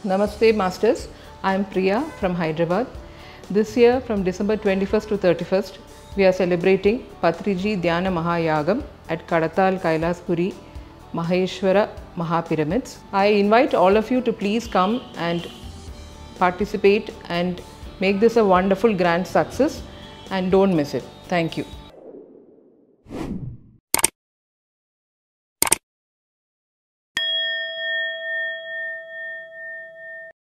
Namaste Masters, I am Priya from Hyderabad. This year from December 21st to 31st, we are celebrating Patriji Dhyan Mahayagam at Kadthal, Kailashpuri, Maheshwara Mahapyramids. I invite all of you to please come and participate and make this a wonderful grand success, and don't miss it. Thank you.